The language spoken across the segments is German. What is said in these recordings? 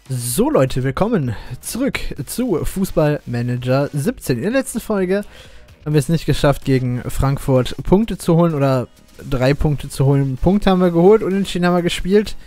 So Leute, willkommen zurück zu Fußball Manager 17. In der letzten Folge haben wir es nicht geschafft, gegen Frankfurt Punkte zu holen oder 3 Punkte zu holen. Einen Punkt haben wir geholt und Unentschieden haben wir gespielt.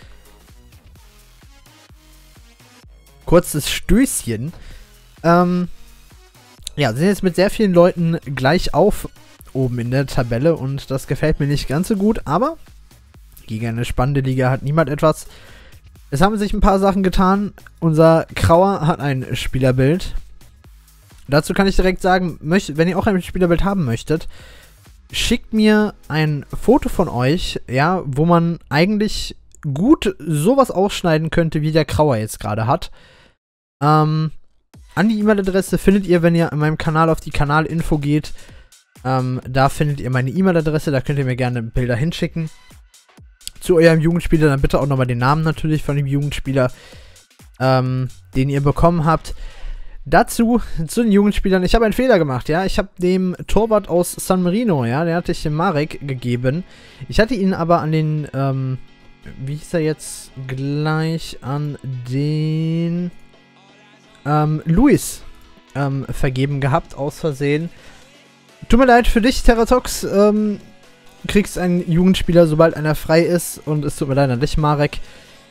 Kurzes Stößchen. Ja, sind jetzt mit sehr vielen Leuten gleich auf oben in der Tabelle und das gefällt mir nicht ganz so gut, aber gegen eine spannende Liga hat niemand etwas. Es haben sich ein paar Sachen getan. Unser Krauer hat ein Spielerbild. Dazu kann ich direkt sagen, wenn ihr auch ein Spielerbild haben möchtet, schickt mir ein Foto von euch, ja, wo man eigentlich gut sowas ausschneiden könnte, wie der Krauer jetzt gerade hat. An die E-Mail-Adresse findet ihr, wenn ihr in meinem Kanal auf die Kanalinfo geht, da findet ihr meine E-Mail-Adresse, da könnt ihr mir gerne Bilder hinschicken. Zu eurem Jugendspieler, dann bitte auch nochmal den Namen natürlich von dem Jugendspieler, den ihr bekommen habt. Dazu, zu den Jugendspielern, ich habe einen Fehler gemacht, ja. Ich habe dem Torwart aus San Marino, ja, den hatte ich dem Marek gegeben. Ich hatte ihn aber an den, wie hieß er jetzt gleich, an den, Luis, vergeben gehabt, aus Versehen. Tut mir leid für dich, Terratox, kriegst einen Jugendspieler, sobald einer frei ist. Und es tut mir leid an dich, Marek.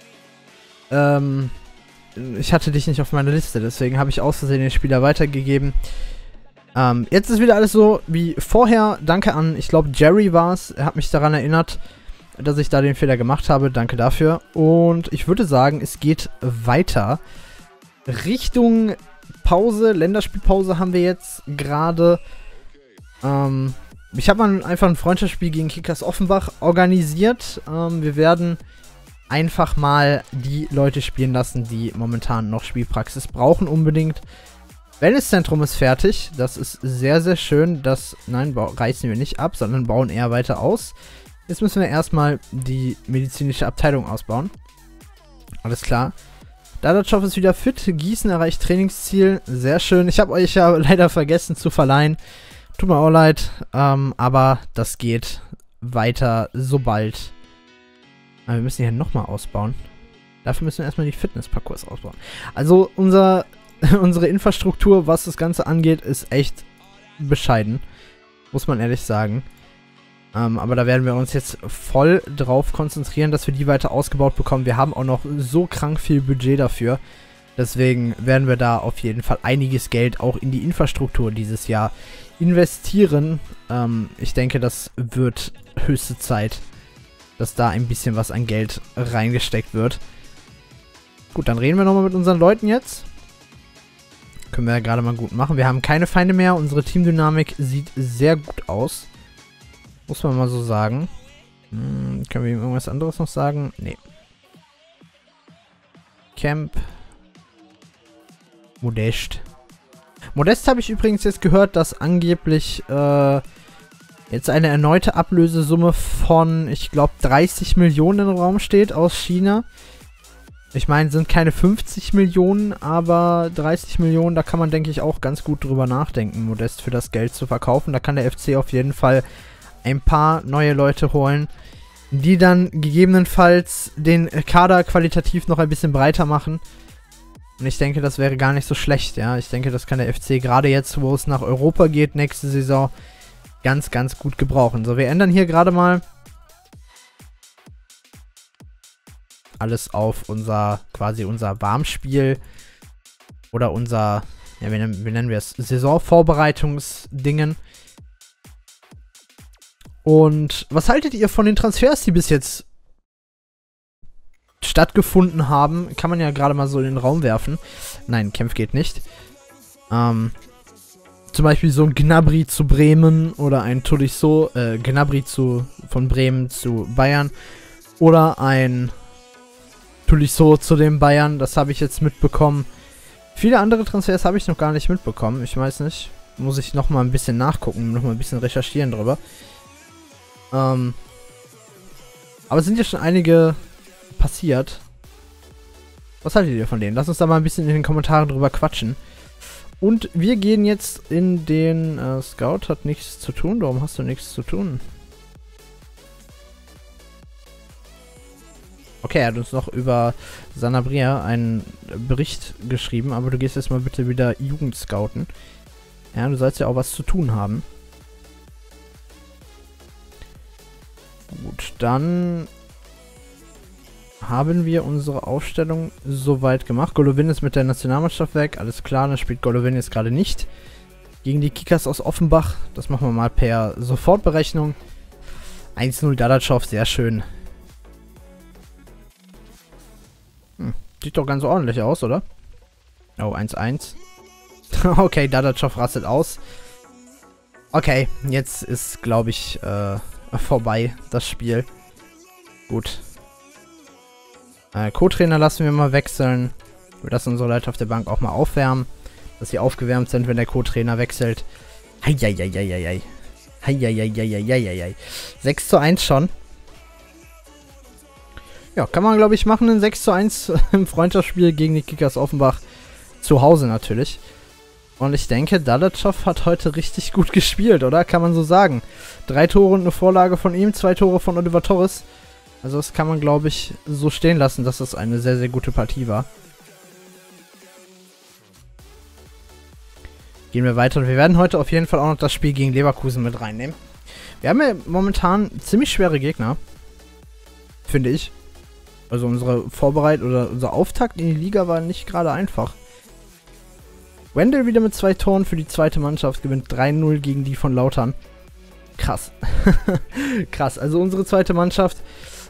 Ich hatte dich nicht auf meiner Liste, deswegen habe ich aus Versehen den Spieler weitergegeben. Jetzt ist wieder alles so wie vorher. Danke an, ich glaube, Jerry war es. Er hat mich daran erinnert, dass ich da den Fehler gemacht habe. Danke dafür. Und ich würde sagen, es geht weiter. Richtung Pause, Länderspielpause haben wir jetzt gerade. Ich habe mal einfach ein Freundschaftsspiel gegen Kickers Offenbach organisiert. Wir werden einfach mal die Leute spielen lassen, die momentan noch Spielpraxis brauchen unbedingt. Wellnesszentrum ist fertig. Das ist sehr, sehr schön. Nein, reißen wir nicht ab, sondern bauen eher weiter aus. Jetzt müssen wir erstmal die medizinische Abteilung ausbauen. Alles klar. Dadatschov ist wieder fit. Gießen erreicht Trainingsziel. Sehr schön. Ich habe euch ja leider vergessen zu verleihen. Tut mir auch leid, aber das geht weiter sobald. Aber wir müssen hier nochmal ausbauen. Dafür müssen wir erstmal die Fitnessparcours ausbauen. Also unsere Infrastruktur, was das Ganze angeht, ist echt bescheiden. Muss man ehrlich sagen. Aber da werden wir uns jetzt voll drauf konzentrieren, dass wir die weiter ausgebaut bekommen. Wir haben auch noch so krank viel Budget dafür. Deswegen werden wir da auf jeden Fall einiges Geld auch in die Infrastruktur dieses Jahr investieren. Ich denke, das wird höchste Zeit, dass da ein bisschen was an Geld reingesteckt wird. Gut, dann reden wir nochmal mit unseren Leuten jetzt. Können wir ja gerade mal gut machen. Wir haben keine Feinde mehr. Unsere Teamdynamik sieht sehr gut aus. Muss man mal so sagen. Können wir ihm irgendwas anderes noch sagen? Nee. Camp. Modest. Modest habe ich übrigens jetzt gehört, dass angeblich jetzt eine erneute Ablösesumme von, ich glaube, 30 Millionen im Raum steht aus China. Ich meine, sind keine 50 Millionen, aber 30 Millionen, da kann man, denke ich, auch ganz gut drüber nachdenken, Modest für das Geld zu verkaufen. Da kann der FC auf jeden Fall ein paar neue Leute holen, die dann gegebenenfalls den Kader qualitativ noch ein bisschen breiter machen. Und ich denke, das wäre gar nicht so schlecht, ja. Ich denke, das kann der FC gerade jetzt, wo es nach Europa geht, nächste Saison, ganz, ganz gut gebrauchen. So, wir ändern hier gerade mal alles auf quasi unser Warmspiel oder unser, ja, wie nennen wir es, Saisonvorbereitungsdingen. Und was haltet ihr von den Transfers, die bis jetzt stattgefunden haben? Kann man ja gerade mal so in den Raum werfen. Nein, Kempf geht nicht. Zum Beispiel so ein Gnabry zu Bremen oder ein Tolisso, Gnabry von Bremen zu Bayern oder ein Tolisso zu den Bayern. Das habe ich jetzt mitbekommen. Viele andere Transfers habe ich noch gar nicht mitbekommen. Ich weiß nicht. Muss ich noch mal ein bisschen nachgucken, noch mal ein bisschen recherchieren drüber. Aber es sind ja schon einige passiert. Was haltet ihr von denen? Lasst uns da mal ein bisschen in den Kommentaren drüber quatschen. Und wir gehen jetzt in den Scout hat nichts zu tun. Warum hast du nichts zu tun? Okay, er hat uns noch über Sanabria einen Bericht geschrieben, aber du gehst jetzt mal bitte wieder Jugendscouten. Ja, du sollst ja auch was zu tun haben. Gut, dann haben wir unsere Aufstellung soweit gemacht. Golovin ist mit der Nationalmannschaft weg. Alles klar, dann spielt Golovin jetzt gerade nicht gegen die Kickers aus Offenbach. Das machen wir mal per Sofortberechnung. 1-0 Dadatschow, sehr schön. Sieht doch ganz ordentlich aus, oder? Oh, 1-1. Okay, Dadatschow rastet aus. Okay, jetzt ist, glaube ich, vorbei, das Spiel. Gut. Co-Trainer lassen wir mal wechseln. Wir lassen unsere Leute auf der Bank auch mal aufwärmen. Dass sie aufgewärmt sind, wenn der Co-Trainer wechselt. Heieieiei. Heieieiei. 6:1 schon. Ja, kann man, glaube ich, machen. Ein 6:1 im Freundschaftsspiel gegen die Kickers Offenbach. Zu Hause natürlich. Und ich denke, Dadatschow hat heute richtig gut gespielt, oder? Kann man so sagen. 3 Tore und eine Vorlage von ihm, 2 Tore von Oliver Torres. Also das kann man, glaube ich, so stehen lassen, dass das eine sehr, sehr gute Partie war. Gehen wir weiter und wir werden heute auf jeden Fall auch noch das Spiel gegen Leverkusen mit reinnehmen. Wir haben ja momentan ziemlich schwere Gegner. Finde ich. Also unsere Vorbereitung oder unser Auftakt in die Liga war nicht gerade einfach. Wendel wieder mit 2 Toren für die zweite Mannschaft, gewinnt 3-0 gegen die von Lautern. Krass. Krass, also unsere zweite Mannschaft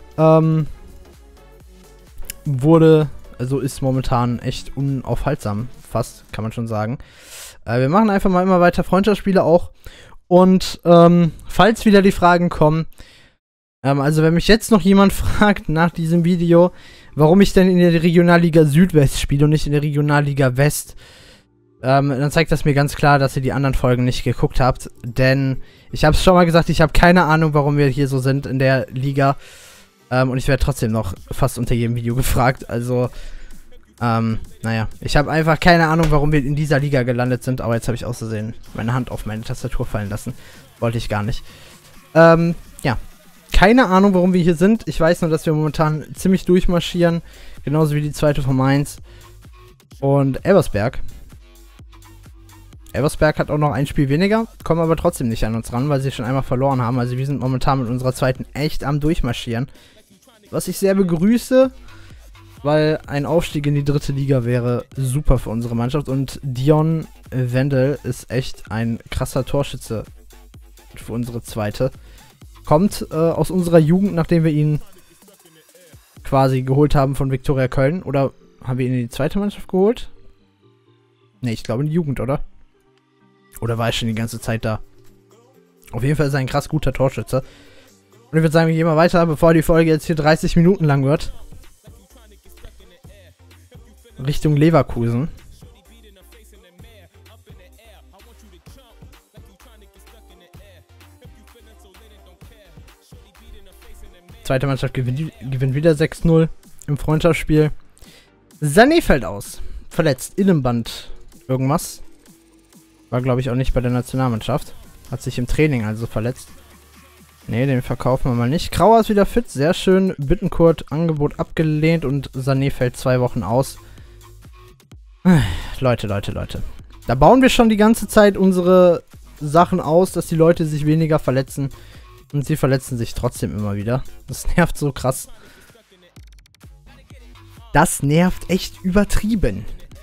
ist momentan echt unaufhaltsam, fast, kann man schon sagen. Wir machen einfach mal immer weiter Freundschaftsspiele auch. Und falls wieder die Fragen kommen, also wenn mich jetzt noch jemand fragt nach diesem Video, warum ich denn in der Regionalliga Südwest spiele und nicht in der Regionalliga West, dann zeigt das mir ganz klar, dass ihr die anderen Folgen nicht geguckt habt. Denn ich habe es schon mal gesagt, ich habe keine Ahnung, warum wir hier so sind in der Liga. Und ich werde trotzdem noch fast unter jedem Video gefragt. Also, naja, ich habe einfach keine Ahnung, warum wir in dieser Liga gelandet sind. Aber jetzt habe ich aus Versehen meine Hand auf meine Tastatur fallen lassen. Wollte ich gar nicht. Ja, keine Ahnung, warum wir hier sind. Ich weiß nur, dass wir momentan ziemlich durchmarschieren. Genauso wie die zweite von Mainz. Und Elversberg. Elversberg hat auch noch ein Spiel weniger, kommen aber trotzdem nicht an uns ran, weil sie schon einmal verloren haben. Also wir sind momentan mit unserer zweiten echt am Durchmarschieren. Was ich sehr begrüße, weil ein Aufstieg in die dritte Liga wäre super für unsere Mannschaft. Und Dion Wendel ist echt ein krasser Torschütze für unsere zweite. Kommt aus unserer Jugend, nachdem wir ihn quasi geholt haben von Viktoria Köln. Oder haben wir ihn in die zweite Mannschaft geholt? Ne, ich glaube in die Jugend, oder? Oder war er schon die ganze Zeit da? Auf jeden Fall ist er ein krass guter Torschütze. Und ich würde sagen, wir gehen mal weiter, bevor die Folge jetzt hier 30 Minuten lang wird. Richtung Leverkusen. Zweite Mannschaft gewinnt wieder 6-0 im Freundschaftsspiel. Sané fällt aus. Verletzt. Innenband. Irgendwas. War, glaube ich, auch nicht bei der Nationalmannschaft. Hat sich im Training also verletzt. Ne, den verkaufen wir mal nicht. Krauer ist wieder fit. Sehr schön. Bittencourt Angebot abgelehnt und Sané fällt 2 Wochen aus. Leute. Da bauen wir schon die ganze Zeit unsere Sachen aus, dass die Leute sich weniger verletzen. Und sie verletzen sich trotzdem immer wieder. Das nervt so krass. Das nervt echt übertrieben.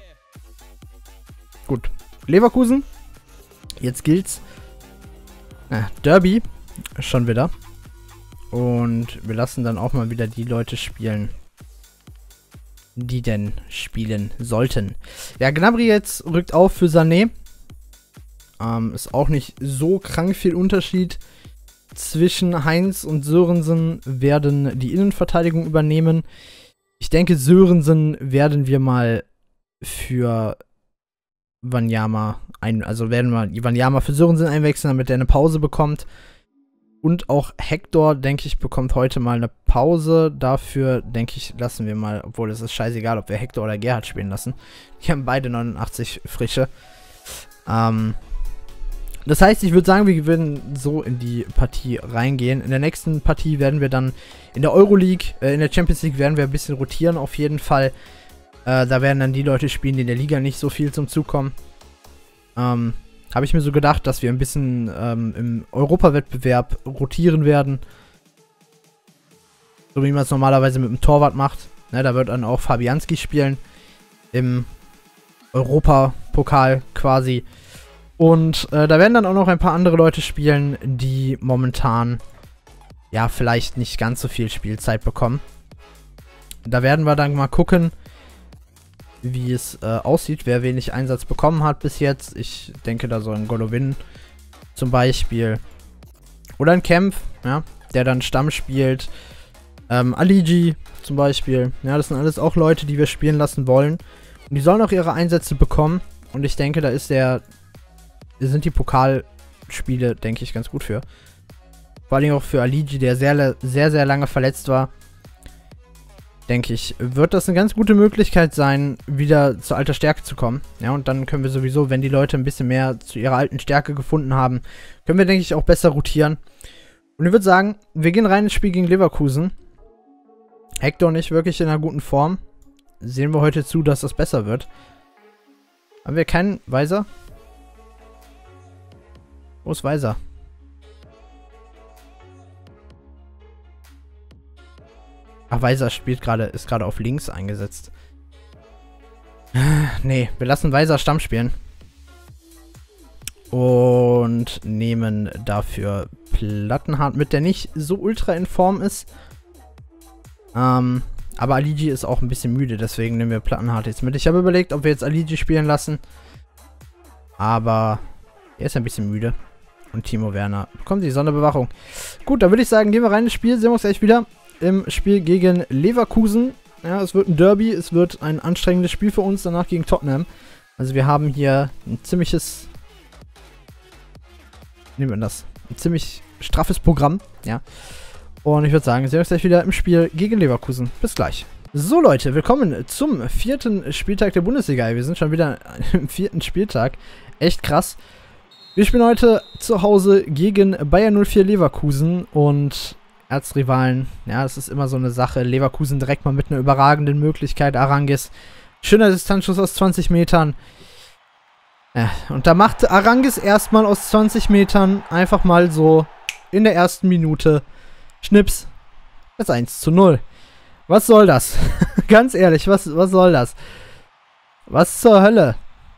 Gut. Leverkusen. Jetzt gilt's. Derby. Schon wieder. Und wir lassen dann auch mal wieder die Leute spielen, die denn spielen sollten. Ja, Gnabry jetzt rückt auf für Sané. Ist auch nicht so krank viel Unterschied. Zwischen Heinz und Sörensen werden die Innenverteidigung übernehmen. Ich denke, Sörensen werden wir mal für Wanyama werden wir Wanyama für Sörensen einwechseln, damit er eine Pause bekommt. Und auch Hector, denke ich, bekommt heute mal eine Pause. Dafür, denke ich, lassen wir mal, obwohl es ist scheißegal, ob wir Hector oder Gerhard spielen lassen. Die haben beide 89 frische. Das heißt, ich würde sagen, wir würden so in die Partie reingehen. In der nächsten Partie werden wir dann in der Euroleague, in der Champions League werden wir ein bisschen rotieren auf jeden Fall. Da werden dann die Leute spielen, die in der Liga nicht so viel zum Zug kommen. Habe ich mir so gedacht, dass wir ein bisschen im Europawettbewerb rotieren werden. So wie man es normalerweise mit dem Torwart macht. Ne, da wird dann auch Fabianski spielen. Im Europapokal quasi. Und da werden dann auch noch ein paar andere Leute spielen, die momentan ja vielleicht nicht ganz so viel Spielzeit bekommen. Da werden wir dann mal gucken, wie es aussieht, wer wenig Einsatz bekommen hat bis jetzt. Ich denke, da soll ein Golovin zum Beispiel. Oder ein Kempf, ja, der dann Stamm spielt. Aligi zum Beispiel. Ja, das sind alles auch Leute, die wir spielen lassen wollen. Und die sollen auch ihre Einsätze bekommen. Und ich denke, da sind die Pokalspiele, denke ich, ganz gut für. Vor allem auch für Aligi, der sehr, sehr, sehr lange verletzt war. Denke ich, wird das eine ganz gute Möglichkeit sein, wieder zur alter Stärke zu kommen. Ja, und dann können wir sowieso, wenn die Leute ein bisschen mehr zu ihrer alten Stärke gefunden haben, können wir, denke ich, auch besser rotieren. Und ich würde sagen, wir gehen rein ins Spiel gegen Leverkusen. Hector nicht wirklich in einer guten Form. Sehen wir heute zu, dass das besser wird. Haben wir keinen Weiser? Wo ist Weiser? Ach, Weiser ist gerade auf links eingesetzt. Nee, wir lassen Weiser Stamm spielen. Und nehmen dafür Plattenhardt mit, der nicht so ultra in Form ist. Aber Aligi ist auch ein bisschen müde, deswegen nehmen wir Plattenhardt jetzt mit. Ich habe überlegt, ob wir jetzt Aligi spielen lassen. Aber er ist ein bisschen müde. Und Timo Werner bekommt die Sonderbewachung. Gut, dann würde ich sagen, gehen wir rein ins Spiel. Sehen wir uns gleich wieder im Spiel gegen Leverkusen. Ja, es wird ein Derby. Es wird ein anstrengendes Spiel für uns. Danach gegen Tottenham. Also wir haben hier ein ziemliches... Nehmen wir das. Ein ziemlich straffes Programm. Ja. Und ich würde sagen, sehen wir uns gleich wieder im Spiel gegen Leverkusen. Bis gleich. So Leute, willkommen zum 4. Spieltag der Bundesliga. Wir sind schon wieder im 4. Spieltag. Echt krass. Wir spielen heute zu Hause gegen Bayer 04 Leverkusen und Erzrivalen. Ja, das ist immer so eine Sache. Leverkusen direkt mal mit einer überragenden Möglichkeit. Arangis. Schöner Distanzschuss aus 20 Metern. Ja, und da macht Arangis erstmal aus 20 Metern einfach mal so in der ersten Minute Schnips. Das 1:0. Was soll das? Ganz ehrlich, was soll das? Was zur Hölle?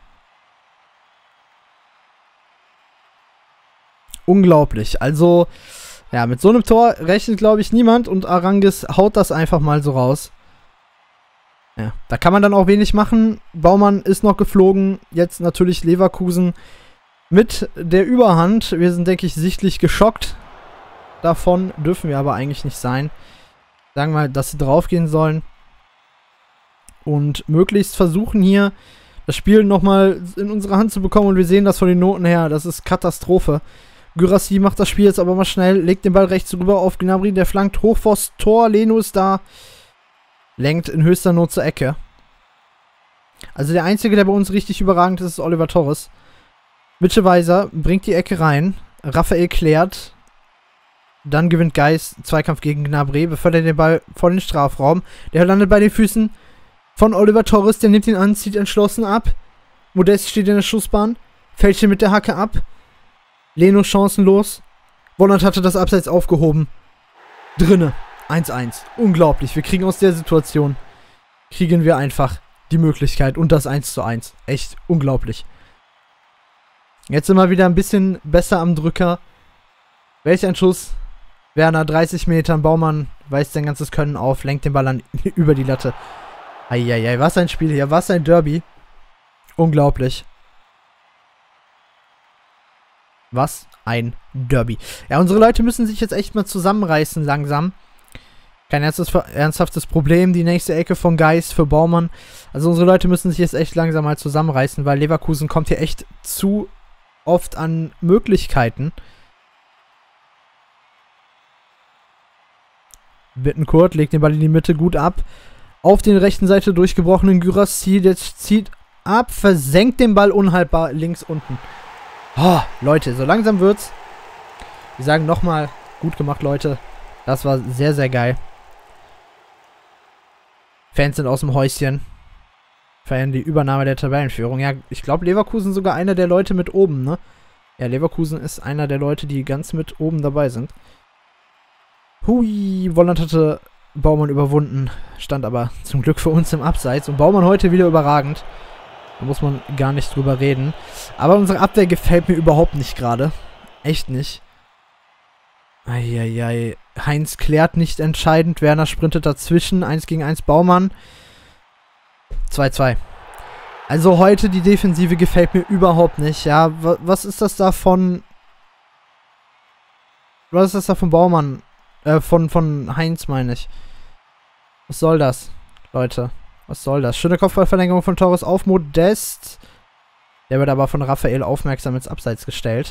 Unglaublich. Also, ja, mit so einem Tor rechnet, glaube ich, niemand und Arangis haut das einfach mal so raus. Ja, da kann man dann auch wenig machen. Baumann ist noch geflogen. Jetzt natürlich Leverkusen mit der Überhand. Wir sind, denke ich, sichtlich geschockt. Davon dürfen wir aber eigentlich nicht sein. Sagen wir mal, dass sie draufgehen sollen. Und möglichst versuchen hier das Spiel nochmal in unsere Hand zu bekommen. Und wir sehen das von den Noten her. Das ist Katastrophe. Guirassy macht das Spiel jetzt aber mal schnell. Legt den Ball rechts rüber auf Gnabry. Der flankt hoch vors Tor. Leno ist da. Lenkt in höchster Not zur Ecke. Also der Einzige, der bei uns richtig überragend ist, ist Oliver Torres. Mitchell Weiser bringt die Ecke rein. Raphael klärt. Dann gewinnt Geis Zweikampf gegen Gnabry, befördert den Ball vor den Strafraum. Der landet bei den Füßen von Oliver Torres, der nimmt ihn an, zieht entschlossen ab. Modest steht in der Schussbahn, fällt hier mit der Hacke ab. Leno chancenlos. Wonnert hatte das Abseits aufgehoben. Drinne. 1:1. Unglaublich. Wir kriegen aus der Situation, kriegen wir einfach die Möglichkeit und das 1:1. Echt unglaublich. Jetzt sind wir wieder ein bisschen besser am Drücker. Welch ein Schuss. Werner, 30 Metern, Baumann weist sein ganzes Können auf, lenkt den Ball an über die Latte. Eieiei, was ein Spiel hier, was ein Derby. Unglaublich. Was ein Derby. Ja, unsere Leute müssen sich jetzt echt mal zusammenreißen langsam. Kein ernsthaftes Problem, die nächste Ecke von Geis für Baumann. Also unsere Leute müssen sich jetzt echt langsam mal zusammenreißen, weil Leverkusen kommt hier echt zu oft an Möglichkeiten. Bittencourt legt den Ball in die Mitte gut ab. Auf den rechten Seite durchgebrochenen Guirassy, der zieht ab, versenkt den Ball unhaltbar links unten. Oh, Leute, so langsam wird's. Wir sagen nochmal, gut gemacht, Leute. Das war sehr, sehr geil. Fans sind aus dem Häuschen. feiern die Übernahme der Tabellenführung. Ja, ich glaube, Leverkusen sogar einer der Leute mit oben, ne? Ja, Leverkusen ist einer der Leute, die ganz mit oben dabei sind. Hui, Volland hatte Baumann überwunden, stand aber zum Glück für uns im Abseits. Und Baumann heute wieder überragend. Da muss man gar nicht drüber reden. Aber unsere Abwehr gefällt mir überhaupt nicht gerade. Echt nicht. Eieiei. Heinz klärt nicht entscheidend. Werner sprintet dazwischen. 1 gegen 1 Baumann. 2-2. Also heute die Defensive gefällt mir überhaupt nicht. Ja, was ist das da von... Was ist das da von Baumann? Von Heinz meine ich. Was soll das, Leute? Was soll das? Schöne Kopfballverlängerung von Torres auf Modest. Der wird aber von Raphael aufmerksam ins Abseits gestellt.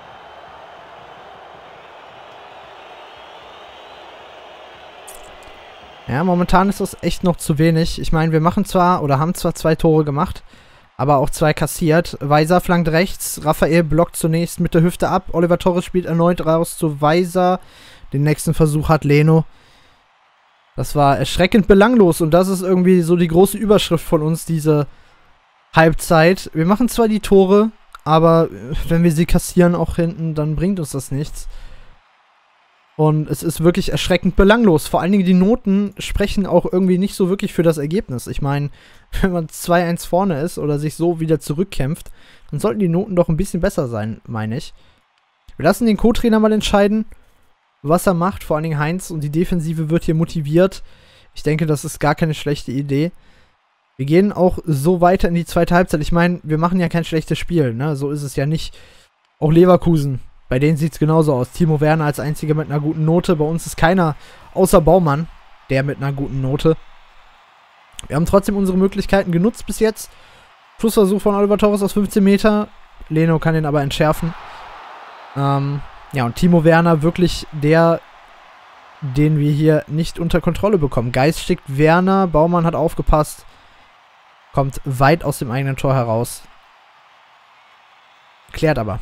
Ja, momentan ist das echt noch zu wenig. Ich meine, wir machen zwar, oder haben zwar 2 Tore gemacht, aber auch 2 kassiert. Weiser flankt rechts, Raphael blockt zunächst mit der Hüfte ab. Oliver Torres spielt erneut raus zu Weiser. Den nächsten Versuch hat Leno. Das war erschreckend belanglos und das ist irgendwie so die große Überschrift von uns, diese Halbzeit. Wir machen zwar die Tore, aber wenn wir sie kassieren auch hinten, dann bringt uns das nichts. Und es ist wirklich erschreckend belanglos. Vor allen Dingen die Noten sprechen auch irgendwie nicht so wirklich für das Ergebnis. Ich meine, wenn man 2-1 vorne ist oder sich so wieder zurückkämpft, dann sollten die Noten doch ein bisschen besser sein, meine ich. Wir lassen den Co-Trainer mal entscheiden, was er macht, vor allen Dingen Heinz, und die Defensive wird hier motiviert. Ich denke, das ist gar keine schlechte Idee. Wir gehen auch so weiter in die zweite Halbzeit. Ich meine, wir machen ja kein schlechtes Spiel, ne? So ist es ja nicht. Auch Leverkusen, bei denen sieht es genauso aus. Timo Werner als einziger mit einer guten Note. Bei uns ist keiner, außer Baumann, der mit einer guten Note. Wir haben trotzdem unsere Möglichkeiten genutzt bis jetzt. Schlussversuch von Oliver Torres aus 15 Meter. Leno kann den aber entschärfen. Ja, und Timo Werner wirklich der, den wir hier nicht unter Kontrolle bekommen. Geist schickt Werner, Baumann hat aufgepasst, kommt weit aus dem eigenen Tor heraus. Klärt aber.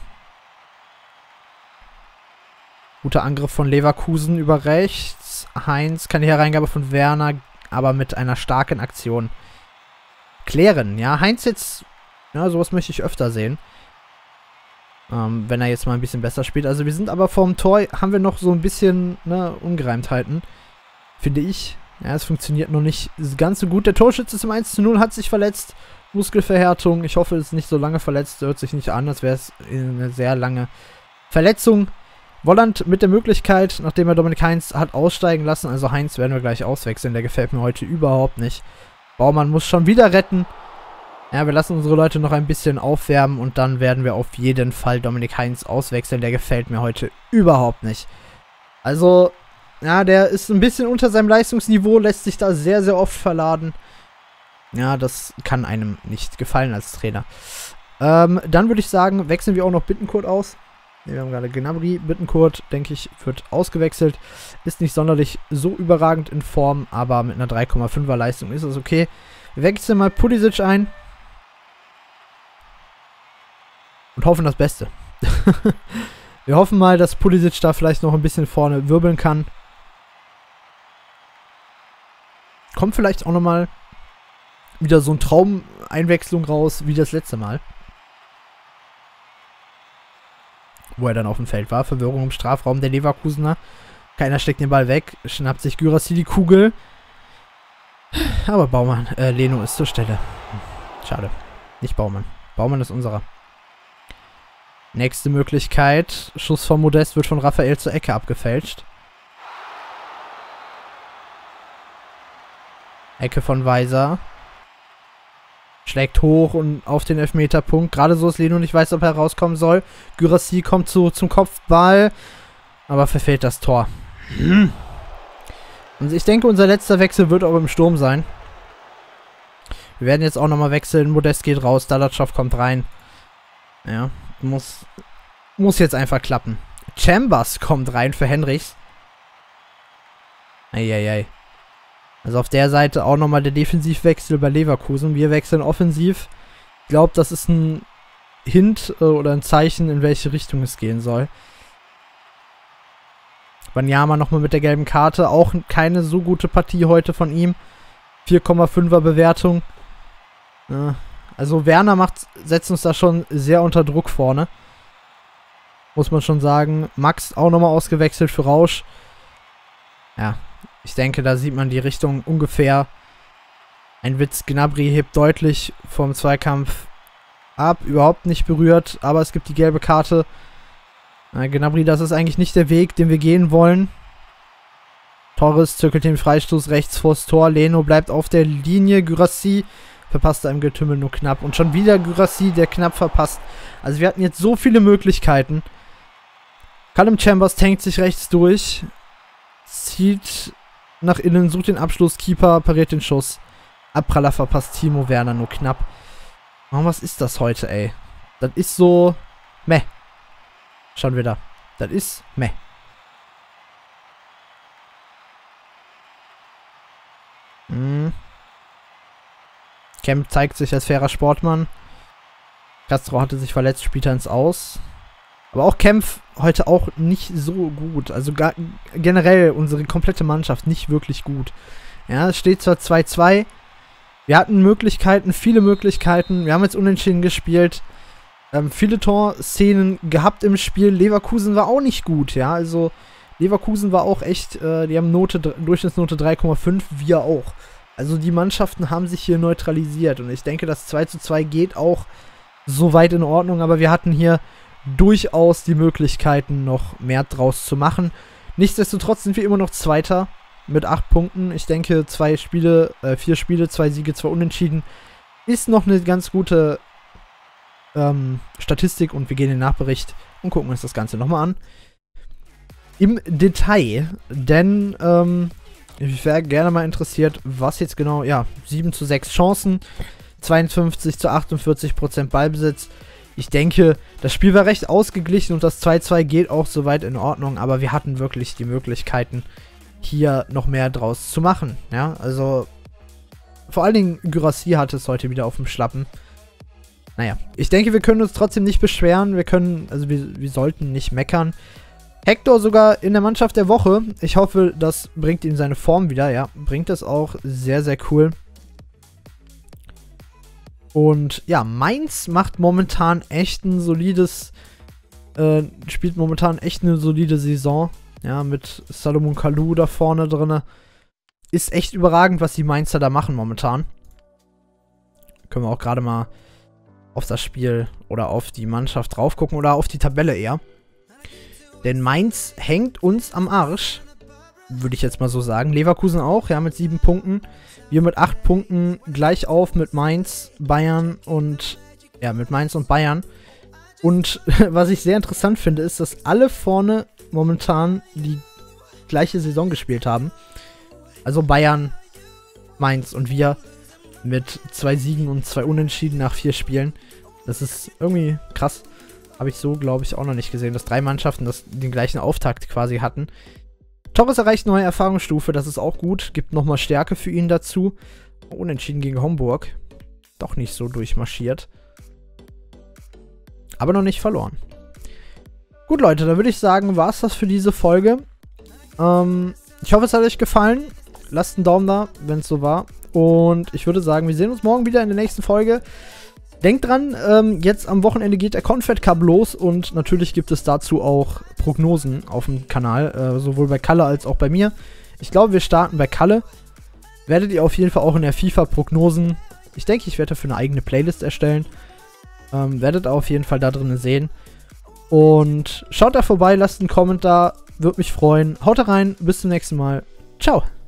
Guter Angriff von Leverkusen über rechts. Heinz kann die Hereingabe von Werner, aber mit einer starken Aktion klären. Ja, Heinz jetzt, ja, sowas möchte ich öfter sehen. Wenn er jetzt mal ein bisschen besser spielt. Also wir sind aber vorm Tor, haben wir noch so ein bisschen, ne, Ungereimtheiten. Finde ich. Ja, es funktioniert noch nicht ganz so gut. Der Torschütze zum 1:0 hat sich verletzt. Muskelverhärtung. Ich hoffe, es ist nicht so lange verletzt. Hört sich nicht an, als wäre es eine sehr lange Verletzung. Volland mit der Möglichkeit, nachdem er Dominik Heinz hat aussteigen lassen. Also Heinz werden wir gleich auswechseln. Der gefällt mir heute überhaupt nicht. Baumann muss schon wieder retten. Ja, wir lassen unsere Leute noch ein bisschen aufwärmen und dann werden wir auf jeden Fall Dominik Heinz auswechseln. Der gefällt mir heute überhaupt nicht. Also, ja, der ist ein bisschen unter seinem Leistungsniveau, lässt sich da sehr, sehr oft verladen. Ja, das kann einem nicht gefallen als Trainer. Dann würde ich sagen, wechseln wir auch noch Bittencourt aus. Wir haben gerade Gnabry. Bittencourt, denke ich, wird ausgewechselt. Ist nicht sonderlich so überragend in Form, aber mit einer 3,5er Leistung ist es okay. Wir wechseln mal Pulisic ein. Und hoffen das Beste. Wir hoffen mal, dass Pulisic da vielleicht noch ein bisschen vorne wirbeln kann. Kommt vielleicht auch nochmal wieder so ein Traumeinwechslung raus, wie das letzte Mal. Wo er dann auf dem Feld war. Verwirrung im Strafraum der Leverkusener. Keiner steckt den Ball weg. Schnappt sich Guirassy die Kugel. Aber Baumann, Leno ist zur Stelle. Schade. Nicht Baumann. Baumann ist unserer. Nächste Möglichkeit. Schuss von Modest wird von Raphael zur Ecke abgefälscht. Ecke von Weiser. Schlägt hoch und auf den Elfmeterpunkt. Gerade so, dass Leno nicht weiß, ob er rauskommen soll. Guirassy kommt zum Kopfball. Aber verfehlt das Tor. Und ich denke, unser letzter Wechsel wird auch im Sturm sein. Wir werden jetzt auch nochmal wechseln. Modest geht raus. Dalatschov kommt rein. Ja. Muss jetzt einfach klappen. Chambers kommt rein für Henrichs. Eieiei. Also auf der Seite auch nochmal der Defensivwechsel bei Leverkusen. Wir wechseln offensiv. Ich glaube, das ist ein Hint oder ein Zeichen, in welche Richtung es gehen soll. Wanyama nochmal mit der gelben Karte. Auch keine so gute Partie heute von ihm. 4,5er Bewertung. Ja, also Werner setzt uns da schon sehr unter Druck vorne. Muss man schon sagen. Max auch nochmal ausgewechselt für Rausch. Ja, ich denke, da sieht man die Richtung ungefähr. Ein Witz, Gnabry hebt deutlich vom Zweikampf ab. Überhaupt nicht berührt, aber es gibt die gelbe Karte. Gnabry, das ist eigentlich nicht der Weg, den wir gehen wollen. Torres zirkelt den Freistoß rechts vors Tor. Leno bleibt auf der Linie. Guirassy verpasst da im Getümmel nur knapp. Und schon wieder Guirassy, der knapp verpasst. Also wir hatten jetzt so viele Möglichkeiten. Callum Chambers tankt sich rechts durch. Zieht nach innen, sucht den Abschluss. Keeper pariert den Schuss. Abpraller verpasst Timo Werner nur knapp. Oh, was ist das heute, ey? Das ist so... Meh. Schon wieder. Das ist meh. Kemp zeigt sich als fairer Sportmann. Castro hatte sich verletzt, spielt er ins Aus. Aber auch Kempf heute auch nicht so gut. Also generell unsere komplette Mannschaft nicht wirklich gut. Ja, es steht zwar 2-2. Wir hatten Möglichkeiten, viele Möglichkeiten. Wir haben jetzt unentschieden gespielt. Viele Torszenen gehabt im Spiel. Leverkusen war auch nicht gut, ja. Also Leverkusen war auch echt, die haben Durchschnittsnote 3,5, wir auch. Also die Mannschaften haben sich hier neutralisiert. Und ich denke, das 2:2 geht auch soweit in Ordnung. Aber wir hatten hier durchaus die Möglichkeiten, noch mehr draus zu machen. Nichtsdestotrotz sind wir immer noch Zweiter mit 8 Punkten. Ich denke, 4 Spiele, 2 Siege, 2 Unentschieden ist noch eine ganz gute Statistik. Und wir gehen in den Nachbericht und gucken uns das Ganze nochmal an. Im Detail, denn ich wäre gerne mal interessiert, was jetzt genau, ja, 7:6 Chancen, 52:48% Ballbesitz. Ich denke, das Spiel war recht ausgeglichen und das 2:2 geht auch soweit in Ordnung, aber wir hatten wirklich die Möglichkeiten, hier noch mehr draus zu machen, ja, also vor allen Dingen Guirassy hatte es heute wieder auf dem Schlappen. Naja, ich denke, wir können uns trotzdem nicht beschweren, wir sollten nicht meckern. Hector sogar in der Mannschaft der Woche. Ich hoffe, das bringt ihm seine Form wieder. Ja, bringt das auch. Sehr, sehr cool. Und ja, Mainz macht momentan echt ein solides, spielt momentan echt eine solide Saison. Ja, mit Salomon Kalou da vorne drin. Ist echt überragend, was die Mainzer da machen momentan. Können wir auch gerade mal auf das Spiel oder auf die Mannschaft drauf gucken oder auf die Tabelle eher. Denn Mainz hängt uns am Arsch, würde ich jetzt mal so sagen. Leverkusen auch, ja, mit 7 Punkten. Wir mit 8 Punkten gleich auf mit Mainz, Bayern und, ja, mit Mainz und Bayern. Und was ich sehr interessant finde, ist, dass alle vorne momentan die gleiche Saison gespielt haben. Also Bayern, Mainz und wir mit 2 Siegen und 2 Unentschieden nach 4 Spielen. Das ist irgendwie krass. Habe ich so, glaube ich, auch noch nicht gesehen, dass 3 Mannschaften den gleichen Auftakt quasi hatten. Torres erreicht neue Erfahrungsstufe, das ist auch gut. Gibt nochmal Stärke für ihn dazu. Unentschieden gegen Homburg. Doch nicht so durchmarschiert. Aber noch nicht verloren. Gut, Leute, dann würde ich sagen, war es das für diese Folge. Ich hoffe, es hat euch gefallen. Lasst einen Daumen da, wenn es so war. Und ich würde sagen, wir sehen uns morgen wieder in der nächsten Folge. Denkt dran, jetzt am Wochenende geht der Confed Cup los und natürlich gibt es dazu auch Prognosen auf dem Kanal, sowohl bei Kalle als auch bei mir. Ich glaube, wir starten bei Kalle. Werdet ihr auf jeden Fall auch in der FIFA-Prognosen, ich denke, ich werde dafür eine eigene Playlist erstellen. Werdet ihr auf jeden Fall da drin sehen. Und schaut da vorbei, lasst einen Kommentar, würde mich freuen. Haut rein, bis zum nächsten Mal. Ciao.